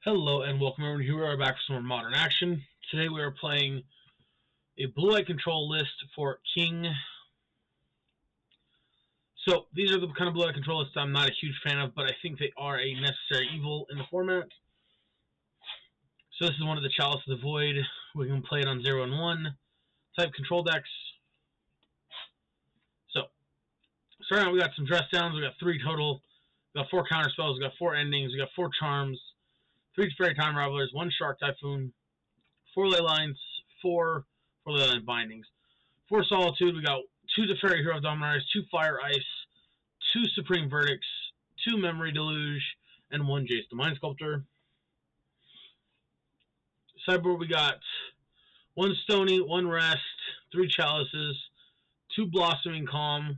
Hello and welcome everyone. Here we are back for some more Modern Action. Today we are playing a blue light control list for King. So these are the kind of blue light control lists I'm not a huge fan of, but I think they are a necessary evil in the format. So this is one of the Chalice of the Void. We can play it on 0 and 1 type control decks. So starting out, we got some dress downs. We got 3 total. We got 4 counter spells. We got 4 endings. We got 4 charms. 3 Fairy Time Ravelers, 1 Shark Typhoon, 4 Ley Lines, 4 Ley Line Bindings, 4 Solitude. We got 2 Teferi Hero of Dominaris, 2 Fire Ice, 2 Supreme Verdicts, 2 Memory Deluge, and 1 Jace the Mind Sculptor. Sideboard, we got 1 Stony, 1 Rest, 3 Chalices, 2 Blossoming Calm.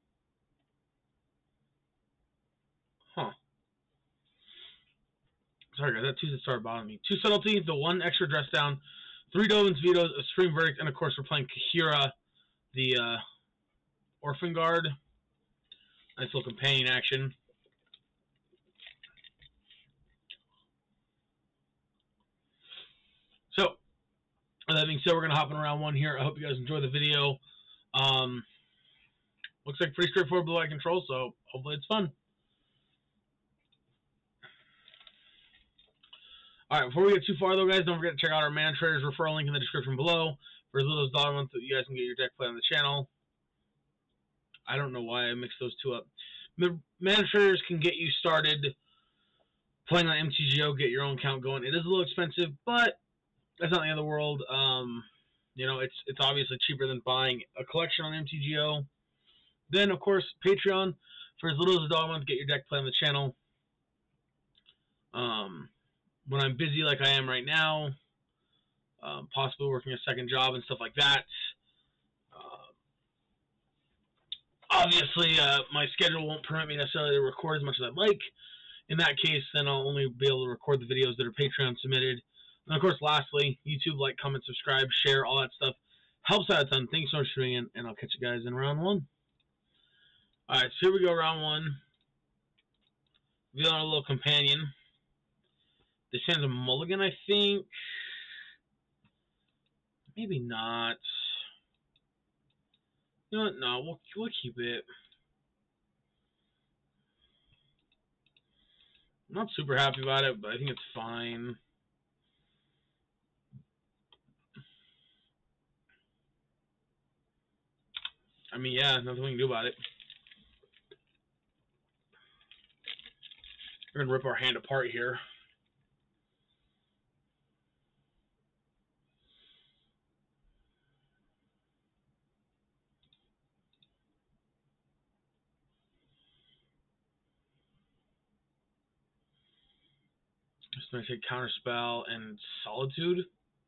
Sorry guys, that 2 started bothering me. 2 Subtlety, the 1 extra dress down, 3 Dovin's Vetoes, a Supreme Verdict, and of course we're playing Kahira, the Orphan Guard. Nice little companion action. So, with that being said, we're going to hop in round 1 here. I hope you guys enjoy the video. Looks like pretty straightforward blue light control, so hopefully it's fun. Alright, before we get too far though, guys, don't forget to check out our Mana Traders referral link in the description below. For as little as $1 a month, you guys can get your deck play on the channel. I don't know why I mixed those two up. Mana Traders can get you started playing on MTGO, get your own account going. It is a little expensive, but that's not the end of the world. You know, it's obviously cheaper than buying a collection on MTGO. Then, of course, Patreon. For as little as $1 a month, get your deck play on the channel. When I'm busy like I am right now, possibly working a second job and stuff like that, obviously my schedule won't permit me necessarily to record as much as I'd like. In that case, then I'll only be able to record the videos that are Patreon submitted. And of course, lastly, YouTube, like, comment, subscribe, share, all that stuff. Helps out a ton. Thanks so much for tuning in, and I'll catch you guys in round 1. Alright, so here we go, round 1. Revealing a little companion. This hand's a mulligan, I think. Maybe not. You know what? No, we'll keep it. I'm not super happy about it, but I think it's fine. I mean, yeah, nothing we can do about it. We're gonna rip our hand apart here. Just gonna take Counterspell and Solitude.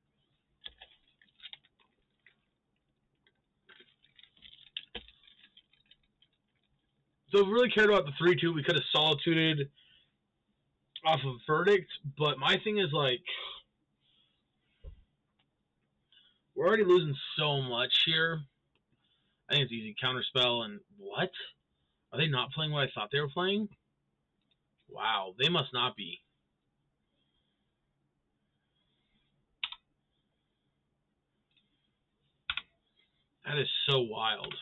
So if we really cared about the 3-2, we could have Solituded off of Verdict, but my thing is, like, we're already losing so much here. I think it's easy. Counterspell and what? Are they not playing what I thought they were playing? Wow, they must not be. That is so wild.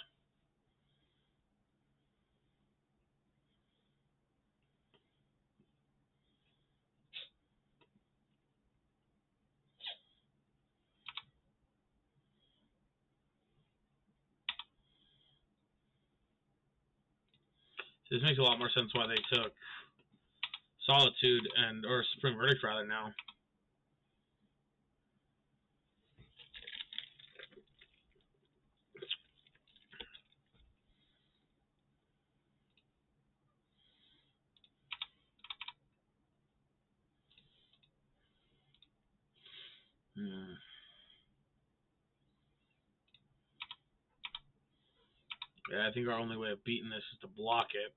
This makes a lot more sense why they took Solitude or Supreme Verdict rather now. Yeah, I think our only way of beating this is to block it.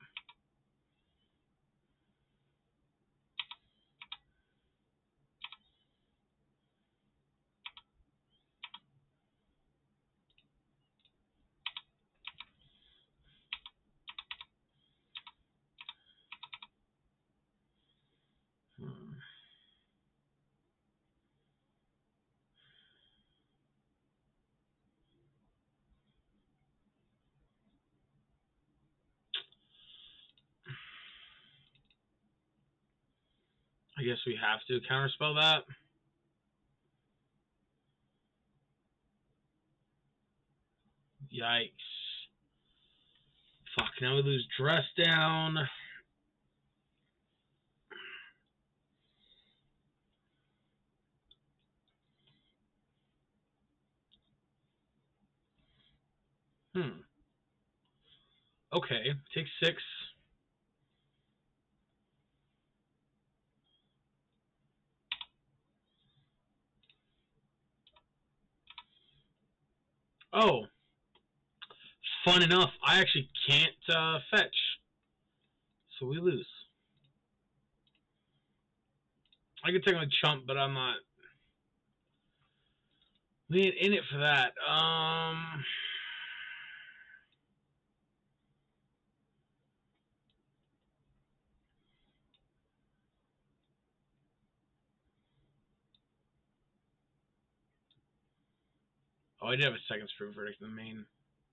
I guess we have to counterspell that. Yikes. Fuck, now we lose dress down. Okay, take 6. Oh, fun enough, I actually can't fetch. So we lose. I could technically chump, but I'm not. We ain't in it for that. Oh, I did have a second screw verdict in the main.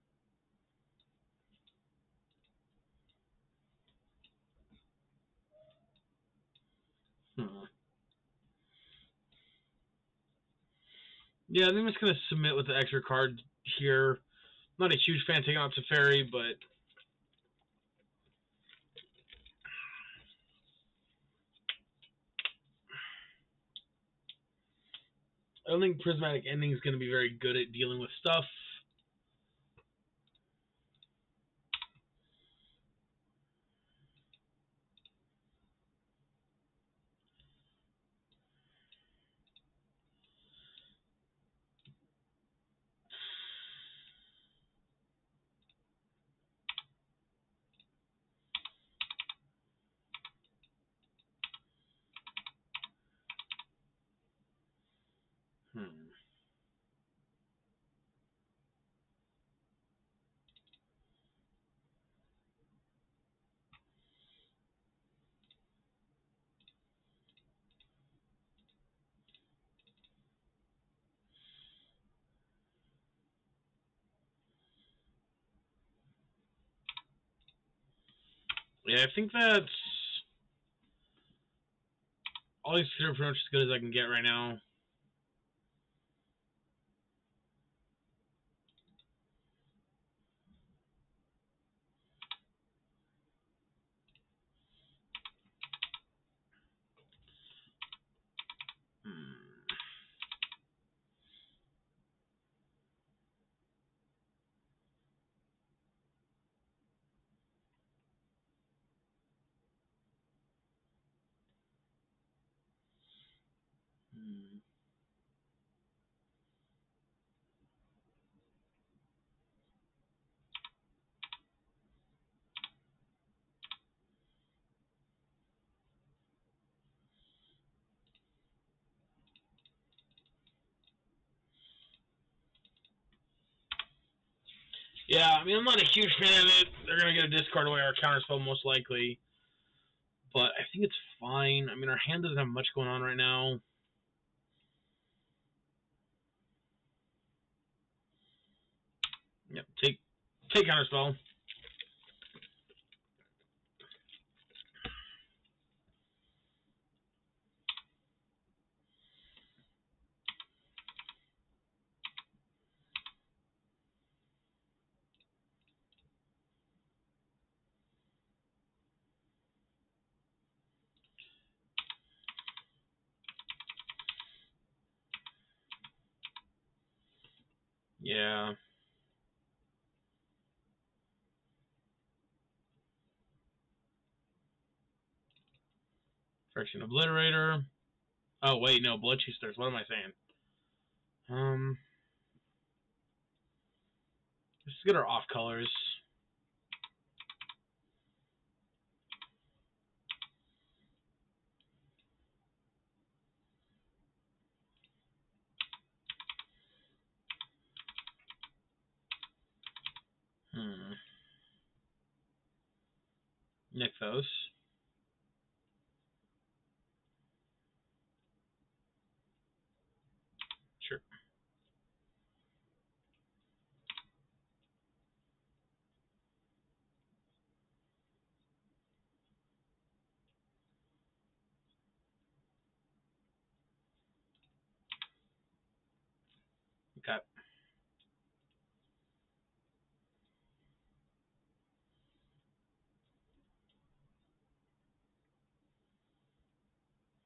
Yeah, I think I'm just going to submit with the extra card here. I'm not a huge fan taking out Teferi, but I don't think Prismatic Ending is going to be very good at dealing with stuff. Yeah, I think that's all these three are pretty much as good as I can get right now. Yeah, I mean, I'm not a huge fan of it. They're going to get a discard away or counterspell most likely. But I think it's fine. I mean, our hand doesn't have much going on right now. Yep, take counterspell. Yeah. Friction Obliterator. Oh, wait, no, Bloodchasers. What am I saying? Let's get our off colors. Nykthos. Sure.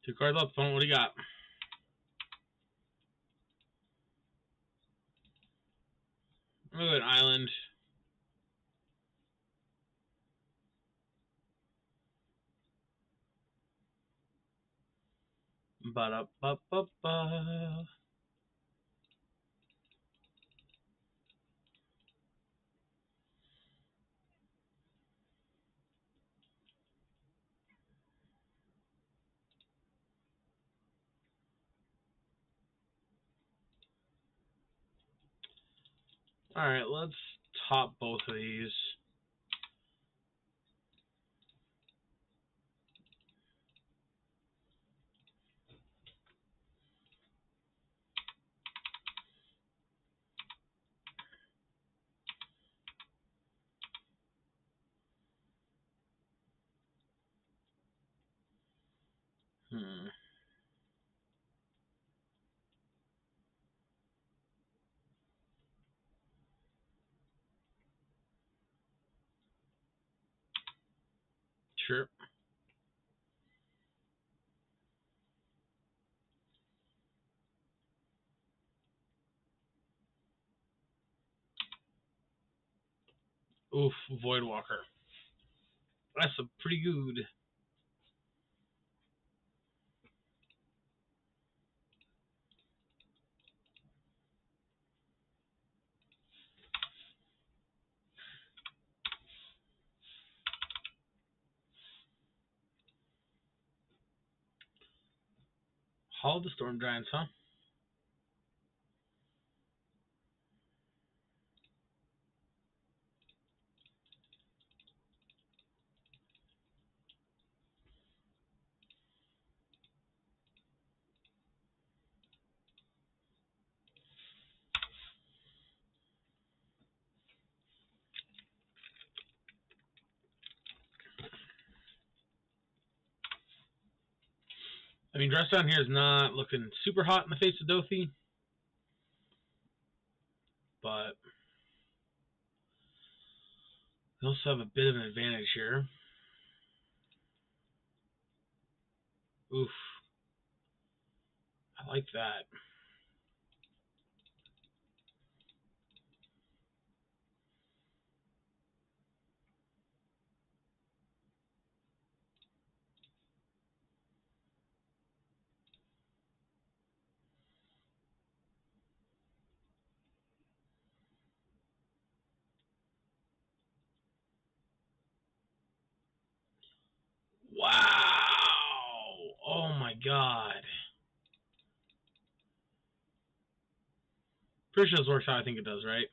Two cards left. What do you got? I'm going to go an island. Ba-da-ba-ba-ba. Alright, let's top both of these. Sure. Oof, Voidwalker. That's a pretty good. Hall of the Storm Giants, huh? I mean, dress down here is not looking super hot in the face of Dothi, but they also have a bit of an advantage here. Oof. I like that. Wow! Oh my god. Pretty sure this works how I think it does, right?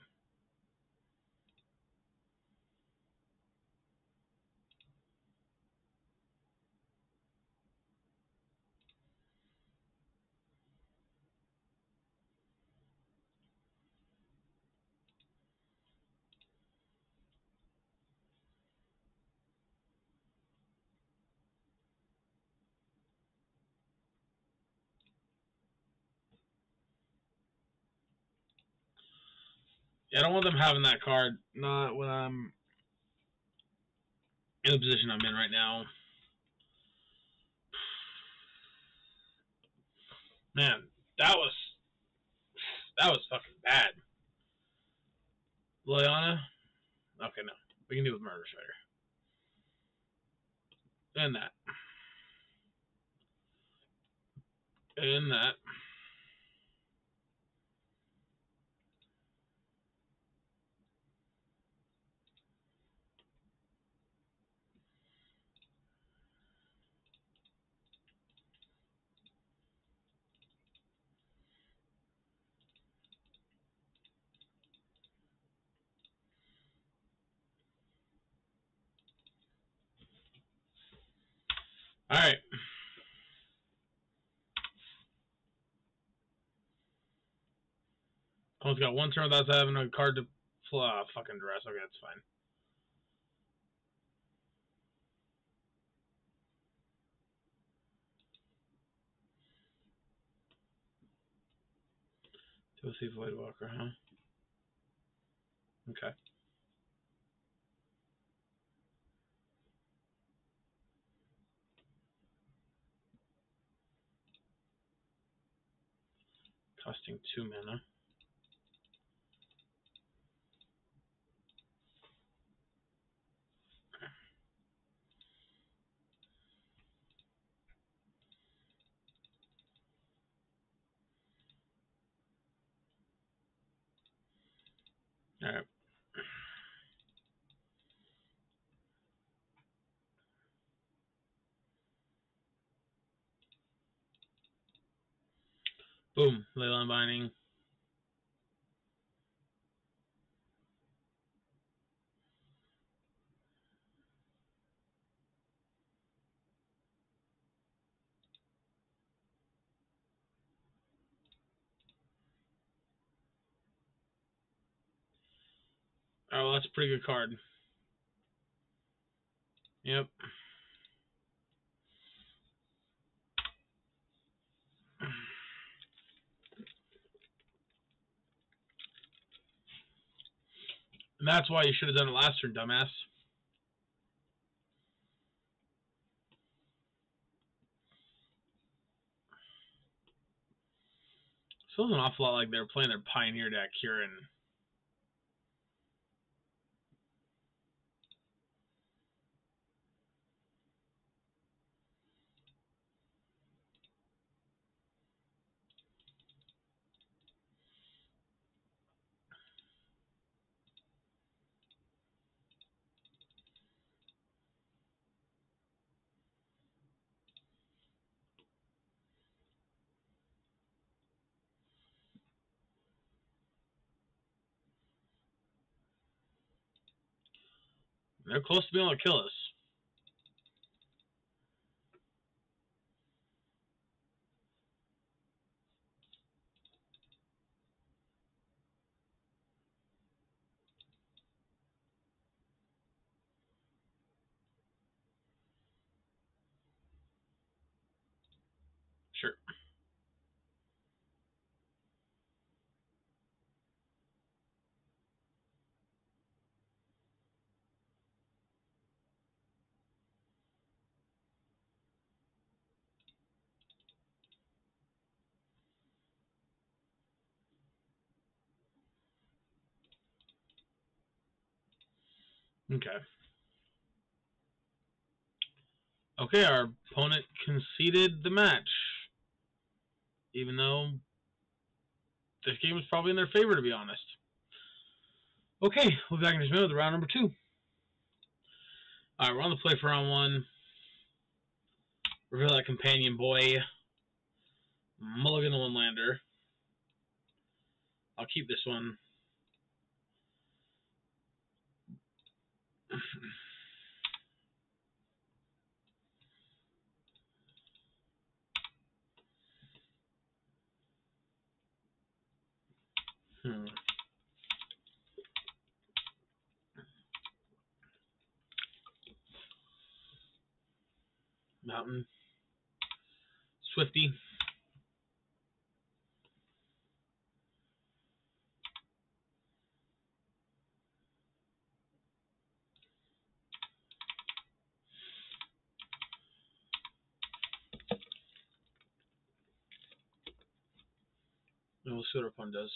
Yeah, I don't want them having that card. Not when I'm in the position I'm in right now. Man, that was fucking bad. Liliana? Okay, no. We can do with Murder Spider. And that. And that. Alright. Almost got one turn without having a card to fucking dress. Okay, that's fine. Dothi Voidwalker, huh? Okay. Costing 2 mana. Alright. Boom. Leyline Binding. Oh, well, that's a pretty good card. Yep. And that's why you should have done it last turn, dumbass. Feels an awful lot like they were playing their Pioneer deck here, and they're close to being able to kill us. Sure. Okay. Okay, our opponent conceded the match. Even though this game was probably in their favor, to be honest. Okay, we'll be back in just a minute with round number 2. Alright, we're on the play for round 1. Reveal that companion boy. Mulligan the one-lander. I'll keep this one. Mountain. Swifty. And we'll see what our opponent does.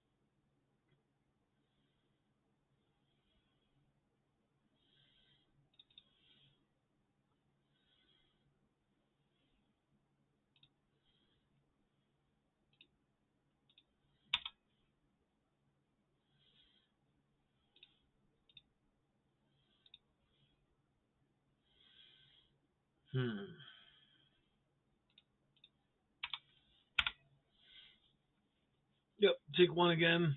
Yep, take one again.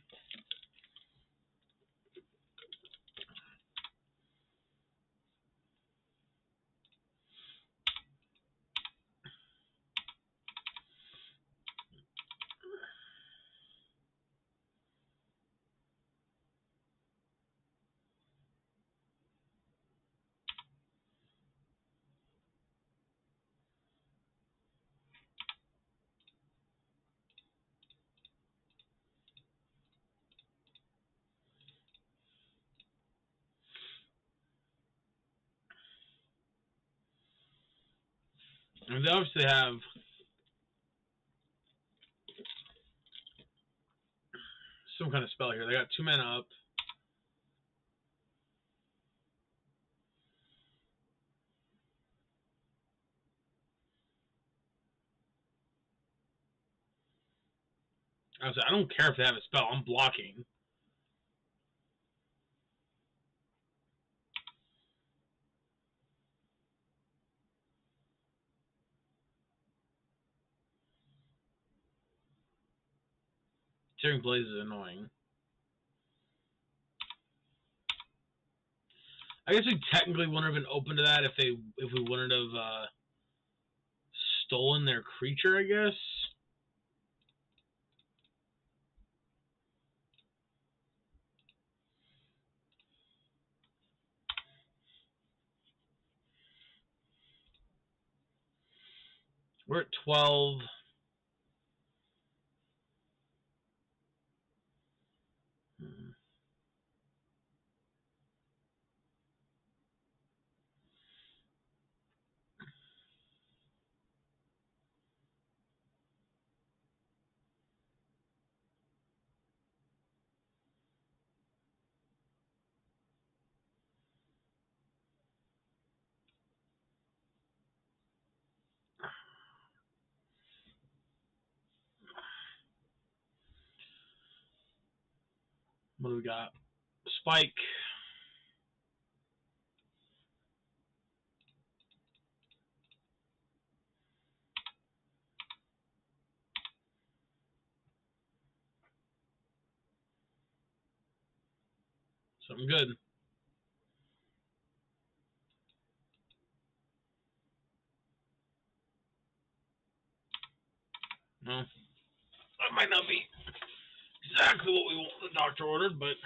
And they obviously have some kind of spell here. They got 2 mana up. I don't care if they have a spell. I'm blocking. Searing Blaze is annoying. I guess we technically wouldn't have been open to that if we wouldn't have stolen their creature, I guess. We're at 12. What do we got? Spike. Something good. No. That might not be exactly what the doctor ordered, but...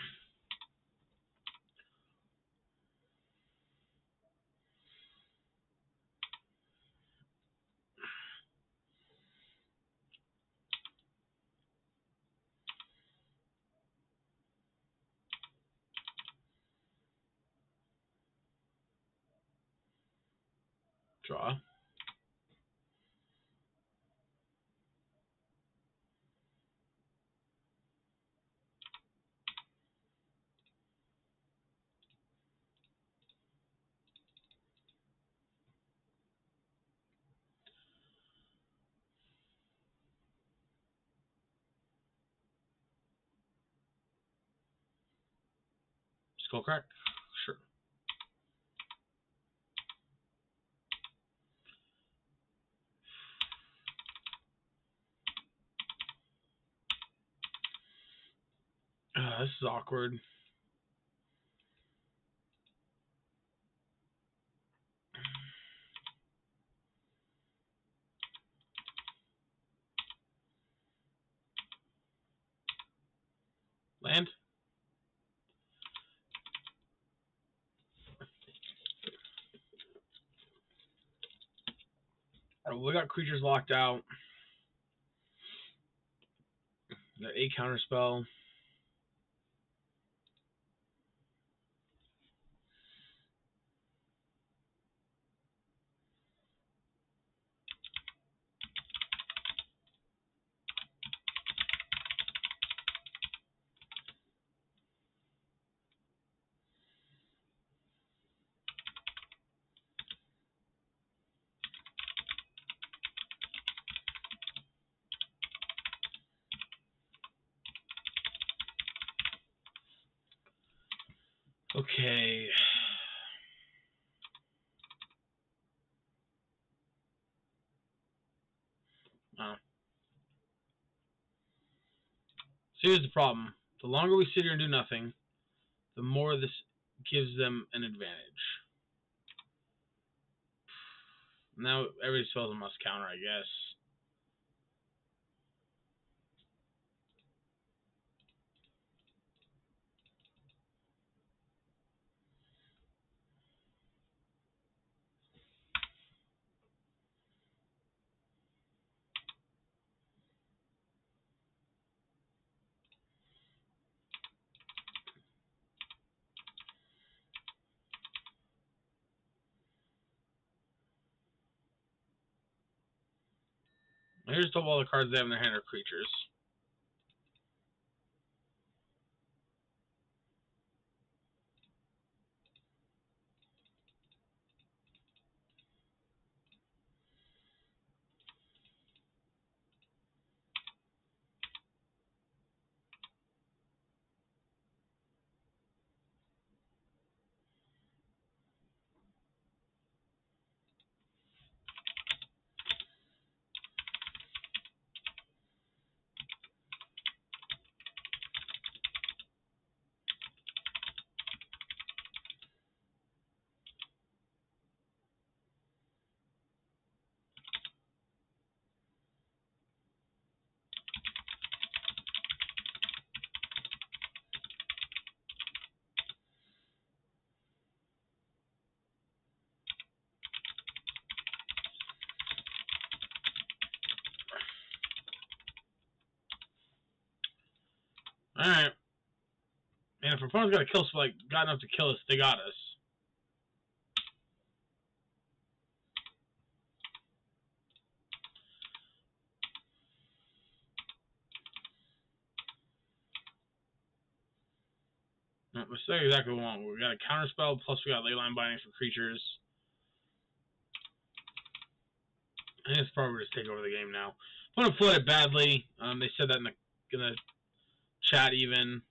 Draw. Skullcrack? Sure. This is awkward. Land? We got creatures locked out. Got a counter spell. Okay. So here's the problem. The longer we sit here and do nothing, the more this gives them an advantage. Now every spell's a must counter, I guess. Here's all the cards they have in their hand are creatures. Alright. And if our opponent's got a kill spike, got enough to kill us, they got us. No, let's say exactly what we want. We got a counterspell, plus we got leyline binding for creatures. I think it's probably just take over the game now. Opponent flooded badly. They said that in the chat even.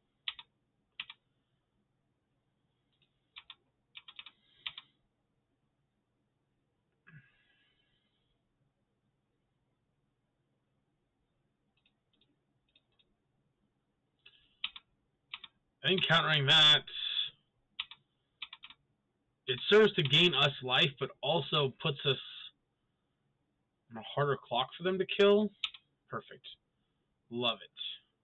I think countering that, it serves to gain us life, but also puts us on a harder clock for them to kill. Perfect. Love it.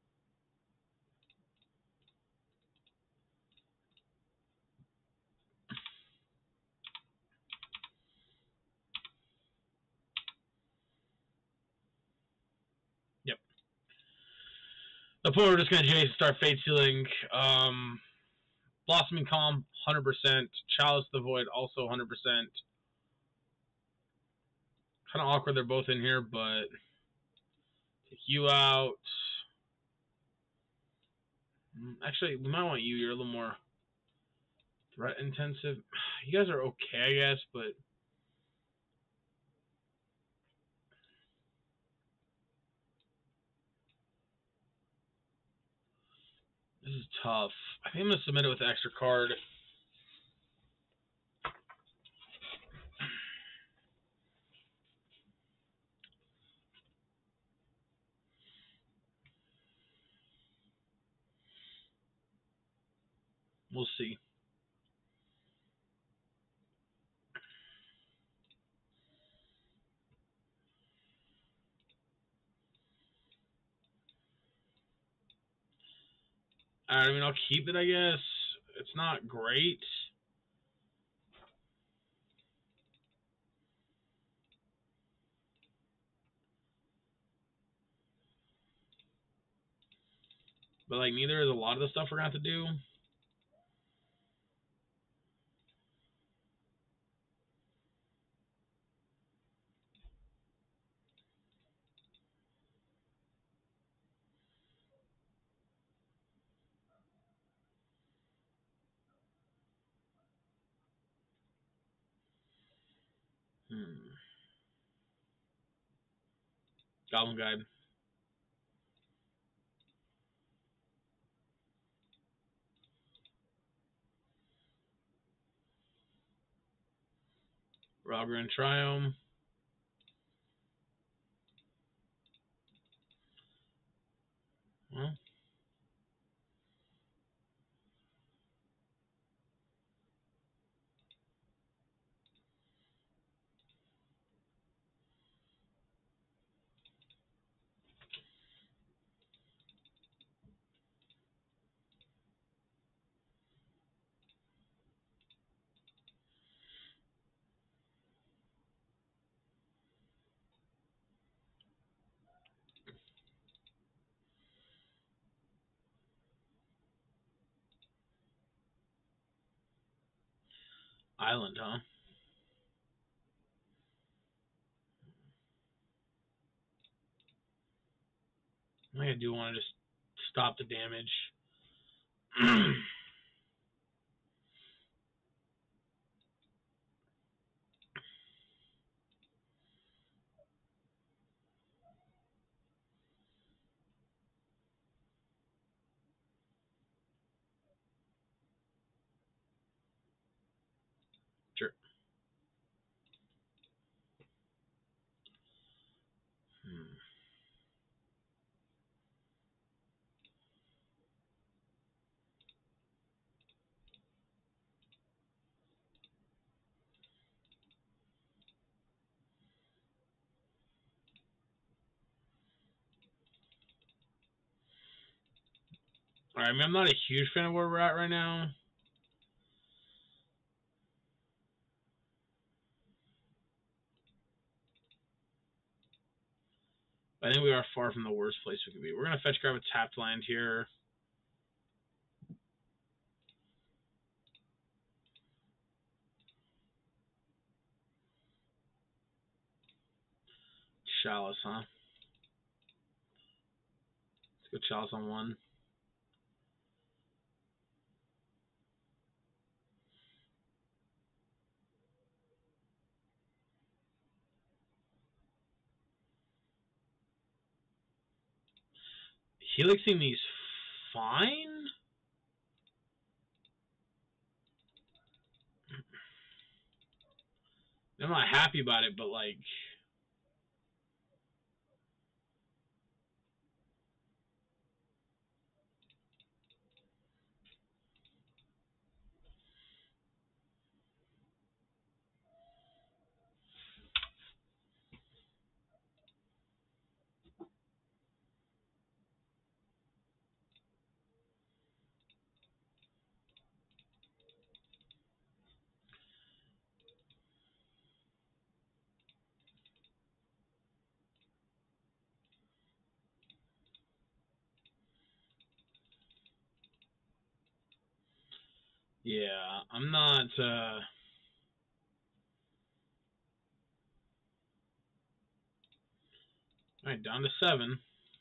Yep. The point we're just going to Jace start Fate Sealing. Blossoming Calm, 100%. Chalice the Void, also 100%. Kind of awkward they're both in here, but take you out. Actually, we might want you. You're a little more threat intensive. You guys are okay, I guess, but this is tough. I think I'm going to submit it with the extra card. We'll see. I mean, I'll keep it, I guess. It's not great. But, like, neither is a lot of the stuff we're going to have to do. Goblin Guide. Ralgren Triome. Well. Island, huh? I do want to just stop the damage. Sure. Alright, I mean, I'm not a huge fan of where we're at right now. I think we are far from the worst place we could be. We're going to fetch grab a tapped land here. huh? Let's go Chalice on 1. Helixing these fine? I'm not happy about it, but like... Yeah, I'm not, Alright, down to 7.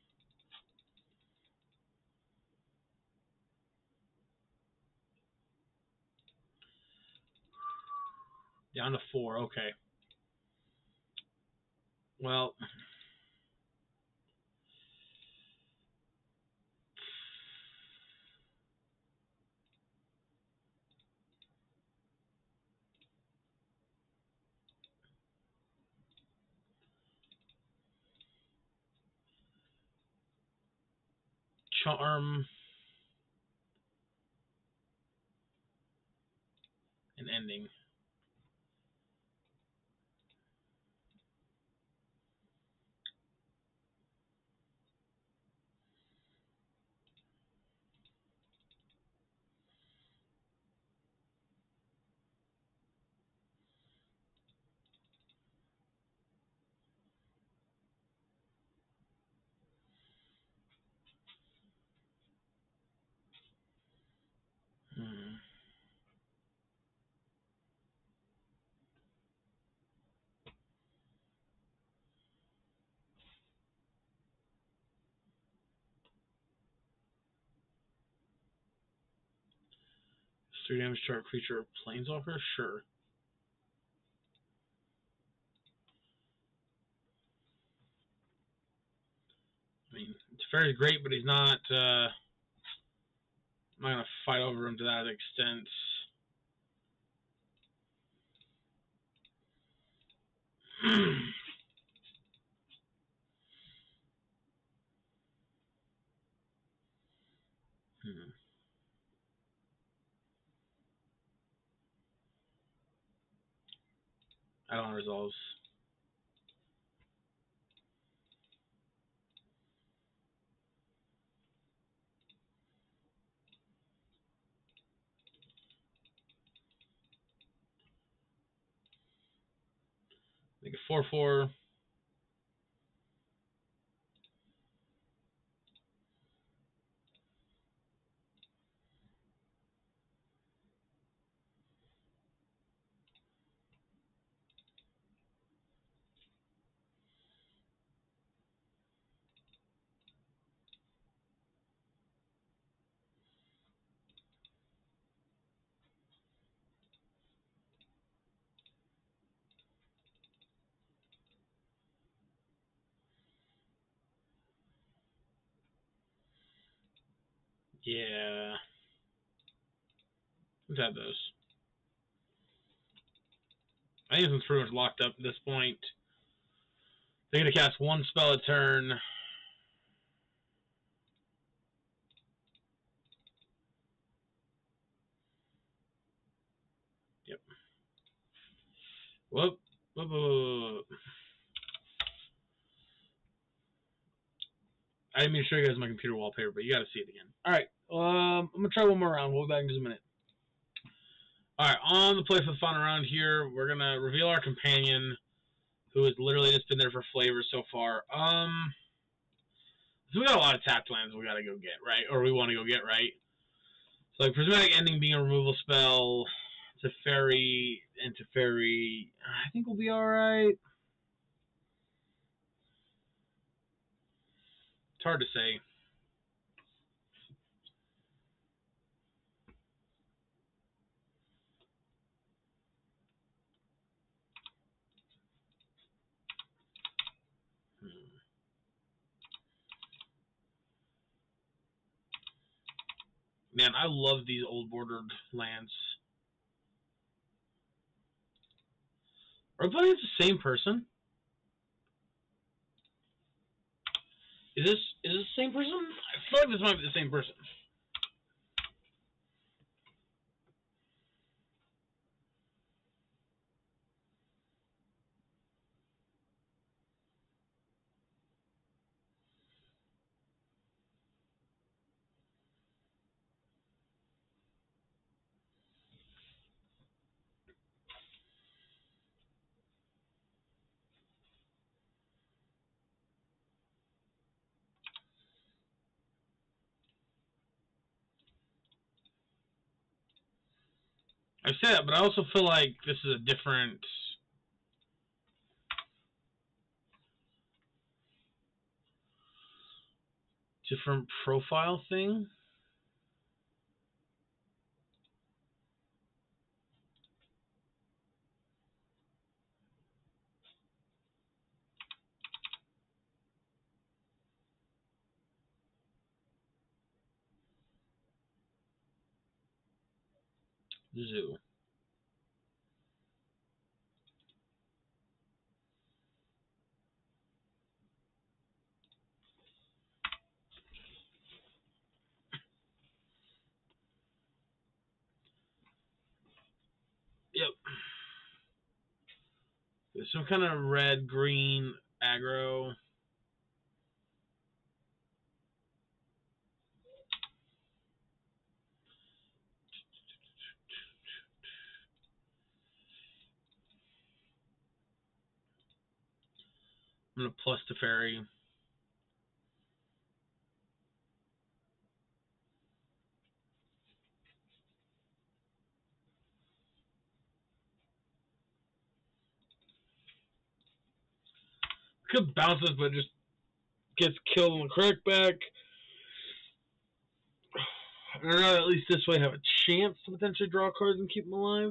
Down to 4, okay. Well... Charm... and Ending. Hmm. It's 3 damage to our creature, Planeswalker? Sure. I mean, Teferi's great, but he's not, I'm not going to fight over him to that extent. I don't resolve. Make a 4/4. Yeah. We've had those. I think it's pretty much locked up at this point. They're going to cast 1 spell a turn. Yep. Whoop. Whoop, whoop, whoop. I didn't mean to show you guys my computer wallpaper, but you got to see it again. Alright. I'm going to try one more round. We'll be back in just a minute. Alright, on the play for the fun round here, we're going to reveal our companion, who has literally just been there for flavor so far. So we got a lot of tapped lands we got to go get, right? Or we want to go get, right? So, like, Prismatic Ending being a removal spell, Teferi, and Teferi, I think we'll be alright. hard to say. Man, I love these old bordered lands. Are we playing the same person? Is this the same person? I feel like this might be the same person. I say that, but I also feel like this is a different profile thing. Zoo. Yep. There's some kind of red, green, aggro. I'm going to plus the fairy. Could bounce this, but just gets killed on the crackback. I don't know, at least this way I have a chance to potentially draw cards and keep them alive.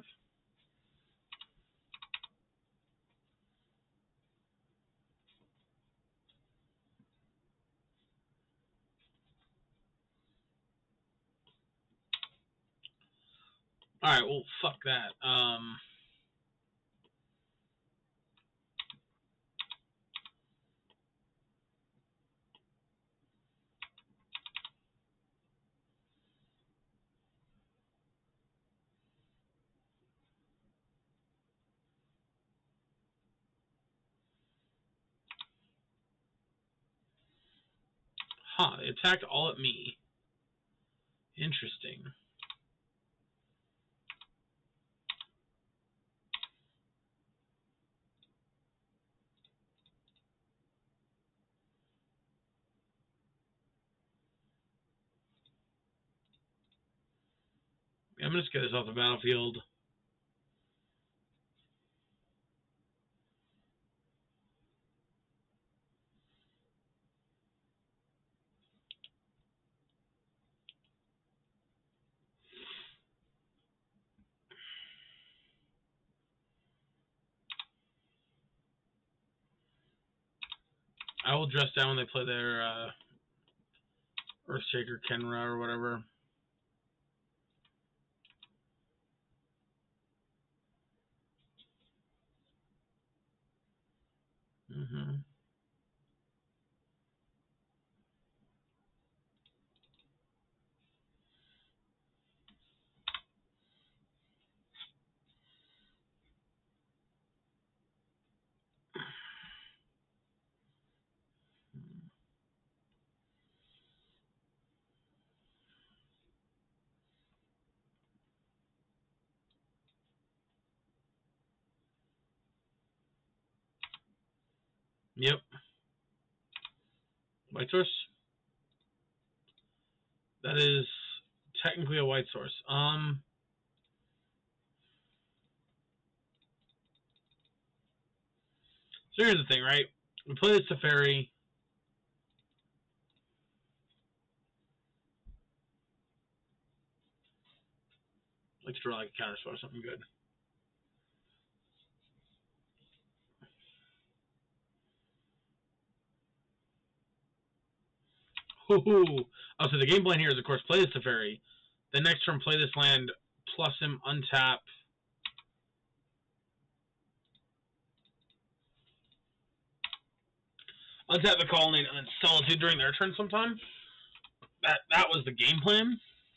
Alright, well, fuck that. Huh, they attacked all at me. Interesting. I'm gonna just get this off the battlefield. I will dress down when they play their Earthshaker Kenra or whatever. Mm-hmm. Yep. White source? That is technically a white source. So here's the thing, right? We play the Teferi. Like to draw like a counter spell or something good. Hoo-hoo. Oh, so the game plan here is, of course, play the Teferi. Then next turn, play this land, plus him, untap. Untap the colony and then Solitude during their turn sometime. That was the game plan.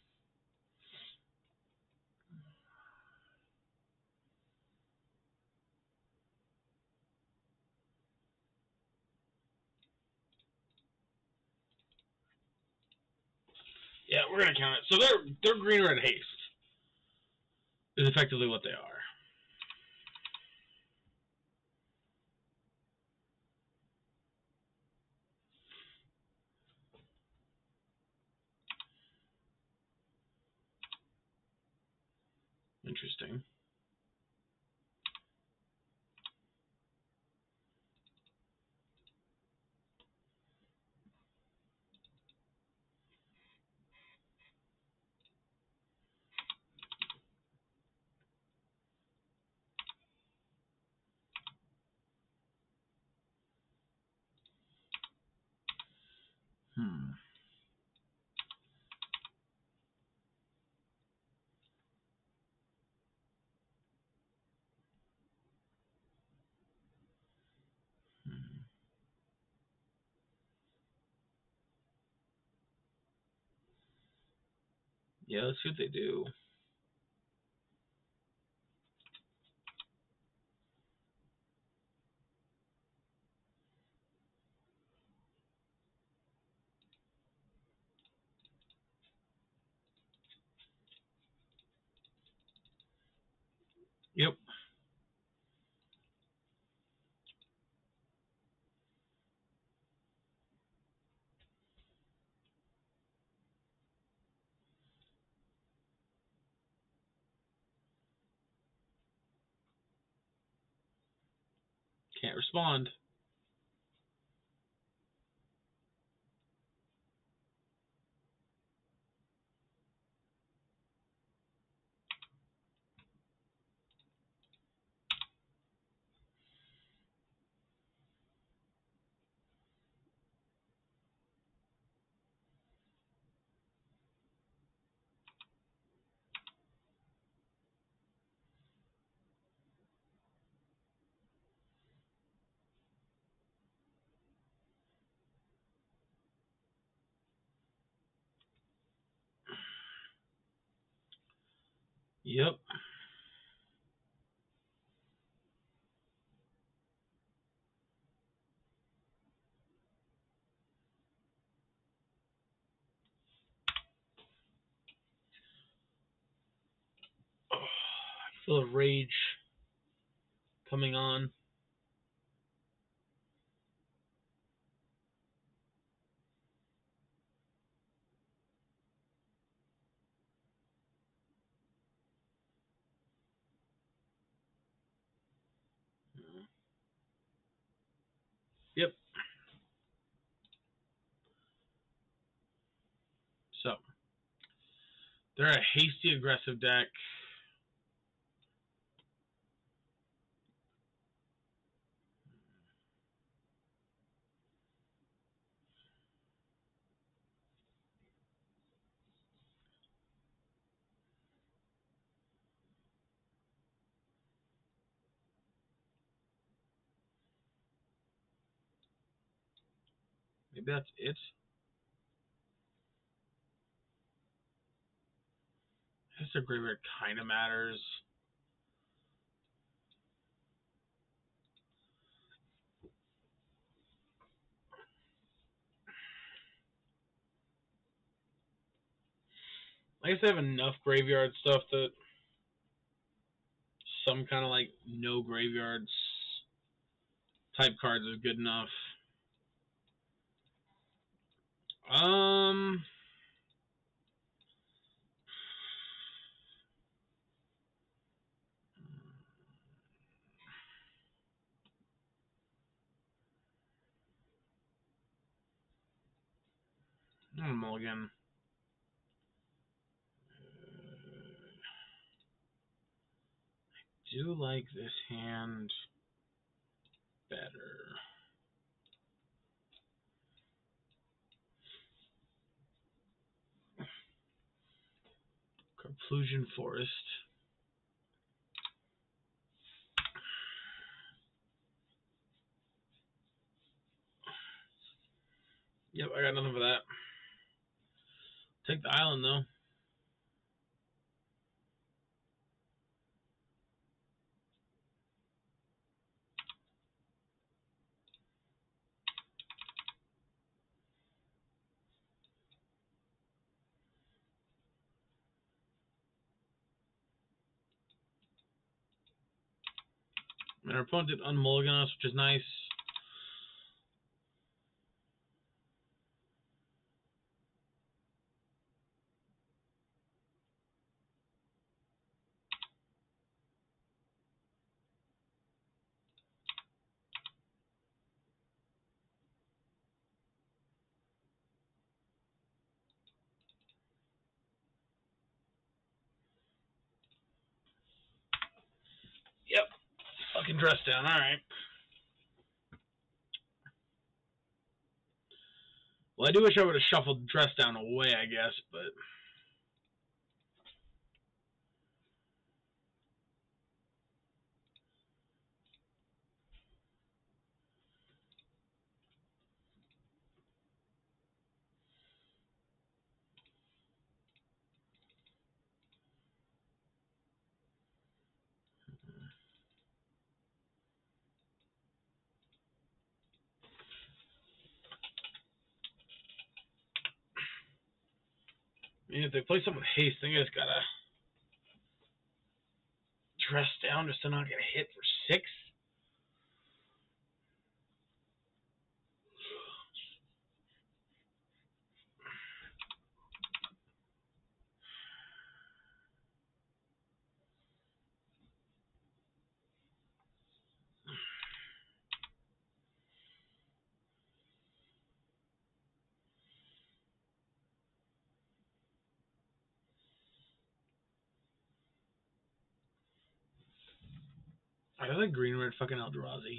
Yeah, we're gonna count it. So they're green red haste. Is effectively what they are. Interesting. Yeah, let's see what they do. Yep. Can't respond. Yep. Oh, I feel a rage coming on. Yep. So they're a hasty aggressive deck. Maybe that's it. I guess their graveyard kind of matters. I guess they have enough graveyard stuff that some kind of like no graveyards type cards is good enough. Um, mulligan. do like this hand better. Carplusion Forest. Yep, I got nothing for that. Take the island, though. And our opponent did unmulligan us, which is nice. Yep. Fucking dress down, alright. Well, I do wish I would have shuffled dress down away, I guess, but... I mean, if they play something with haste, I just gotta dress down just to not get hit for 6. I like green red fucking Eldrazi.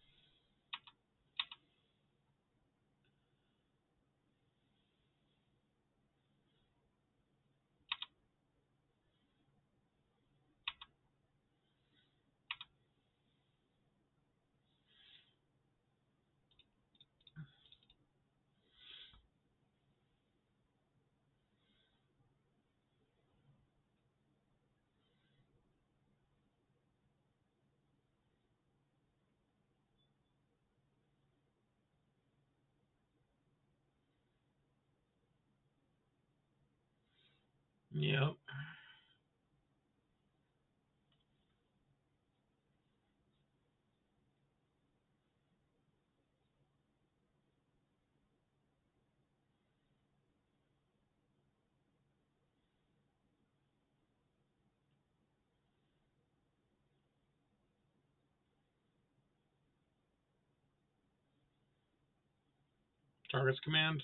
Yep. Target's command.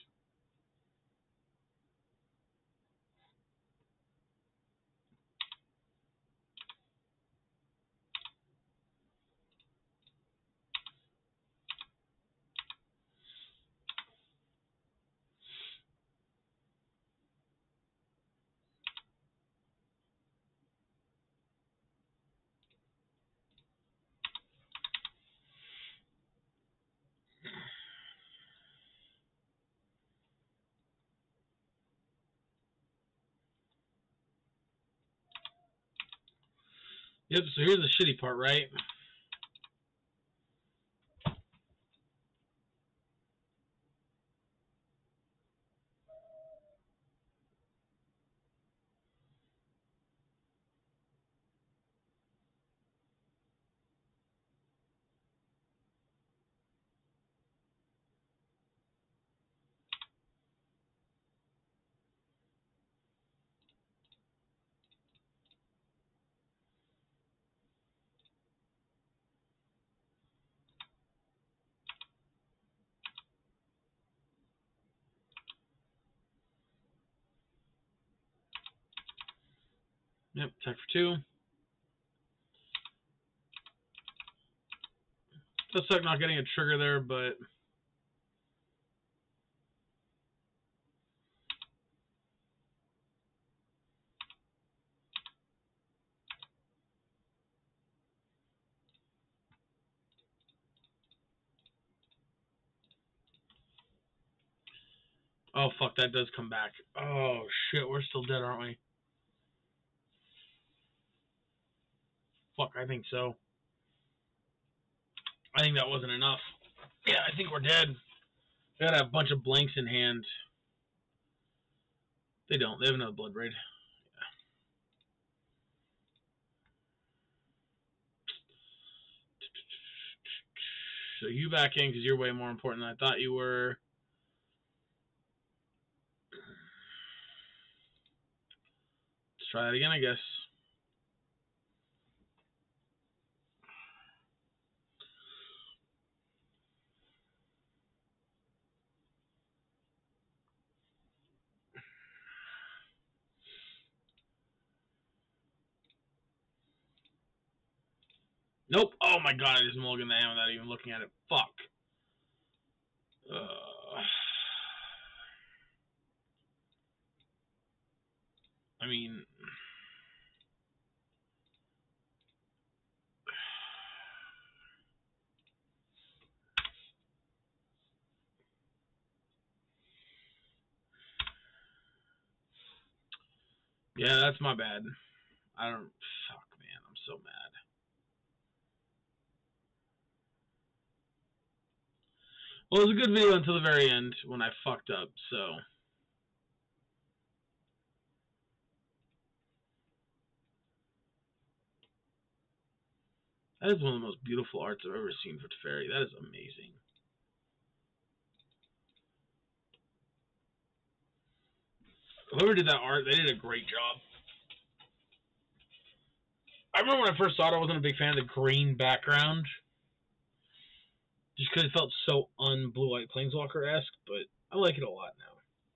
Yep, so here's the shitty part, right? Yep, attack for 2. Does suck not getting a trigger there, but oh fuck, that does come back. Oh shit, we're still dead, aren't we? Fuck, I think so. I think that wasn't enough. Yeah, I think we're dead. They gotta have a bunch of blanks in hand. They don't. They have another blood raid. So you back in because you're way more important than I thought you were. Let's try that again, I guess. Nope. Oh my god, I just mulliganed the hand without even looking at it. Fuck. I mean... Yeah, that's my bad. I don't... Fuck, man. I'm so mad. Well, it was a good video until the very end when I fucked up, so... That is one of the most beautiful arts I've ever seen for Teferi. That is amazing. Whoever did that art, they did a great job. I remember when I first saw it, I wasn't a big fan of the green background. Just because it felt so un-Blue White Planeswalker-esque, but I like it a lot now.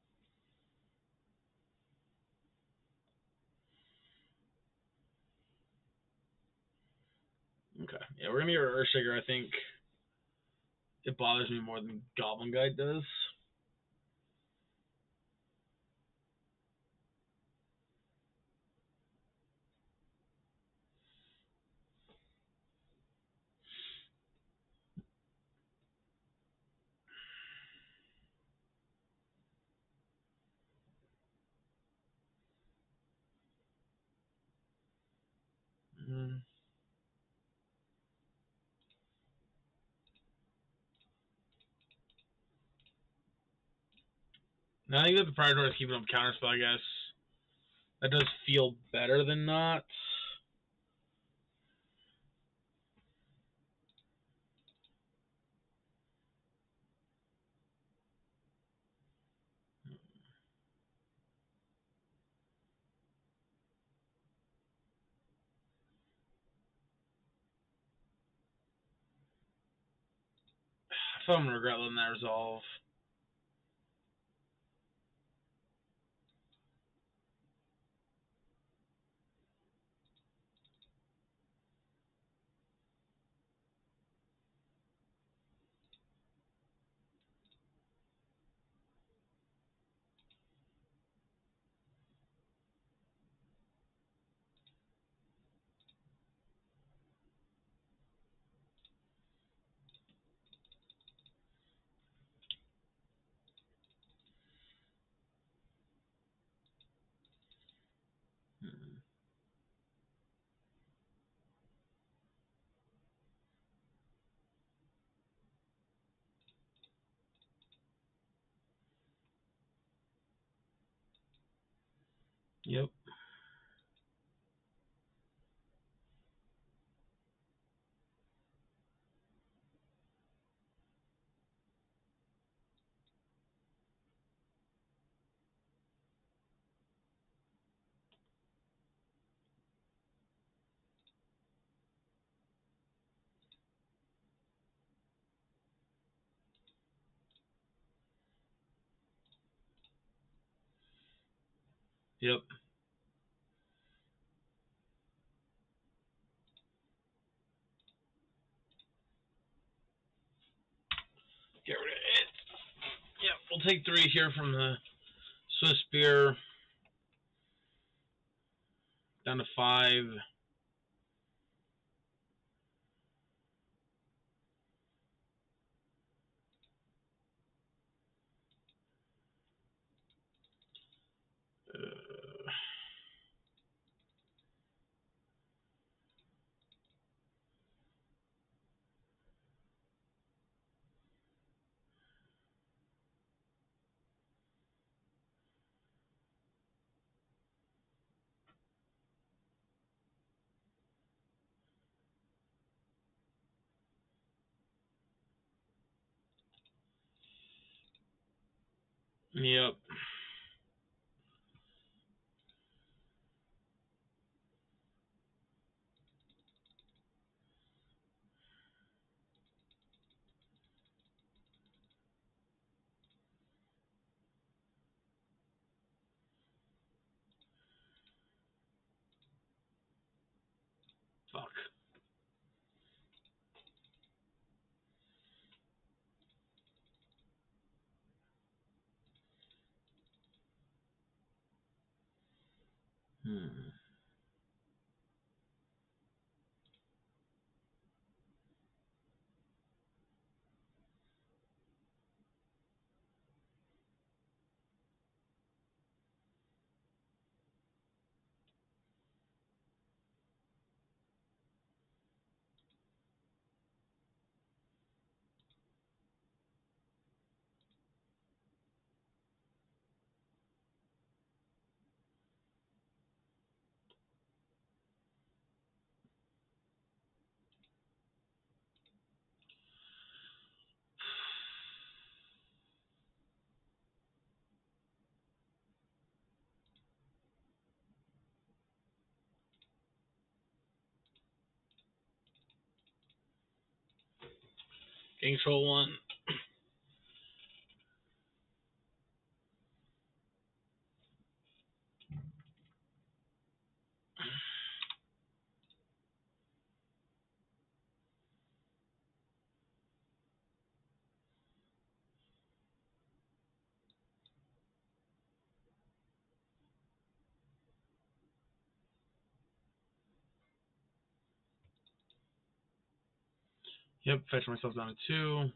Okay. Yeah, we're going to get Earthshaker, I think. It bothers me more than Goblin Guide does. Mm. Now, I think that the Prior Door is keeping up Counterspell, I guess. That does feel better than not. I feel I'm going to regret letting that resolve. Yep. Yep. take 3 here from the Swiss beer. Down to 5. Yep. Fuck. Game control 1. Yep, fetch myself down to 2.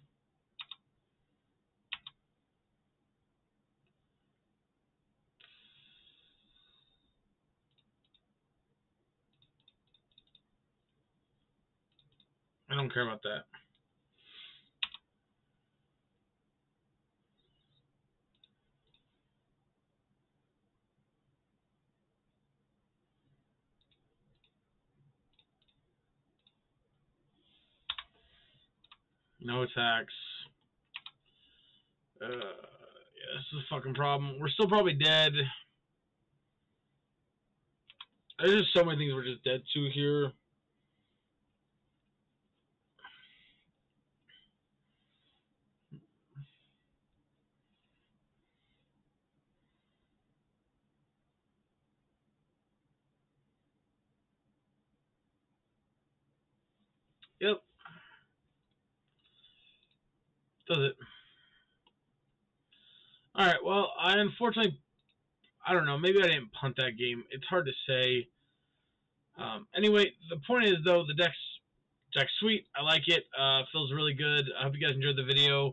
I don't care about that. No attacks. Yeah, this is a fucking problem. We're still probably dead. There's just so many things we're just dead to here. Yep. Does it. Alright, well, I unfortunately, I don't know, maybe I didn't punt that game. It's hard to say. Anyway, the point is, though, the deck's sweet. I like it. Feels really good. I hope you guys enjoyed the video.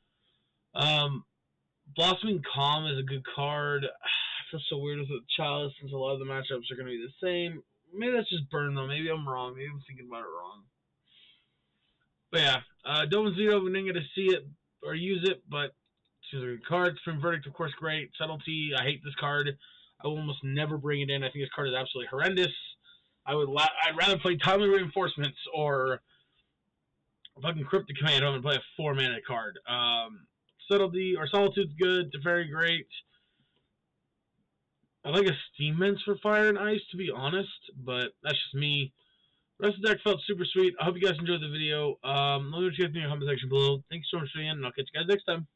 Blossoming Calm is a good card. I feel so weird with the Chalice since a lot of the matchups are going to be the same. Maybe that's just burn, though. Maybe I'm wrong. Maybe I'm thinking about it wrong. But yeah, don't see it over didn't get to see it or use it, but she's a good card. Supreme Verdict, of course, great. Subtlety, I hate this card. I will almost never bring it in. I think this card is absolutely horrendous. I'd rather play Timely Reinforcements or fucking Cryptic Command home and play a 4-mana card. Subtlety or Solitude's good. Teferi great. I like a Steam Mints for Fire and Ice, to be honest, but that's just me. The rest of the deck felt super sweet. I hope you guys enjoyed the video. Let me know what you guys think in the comment section below. Thanks so much for being in, and I'll catch you guys next time.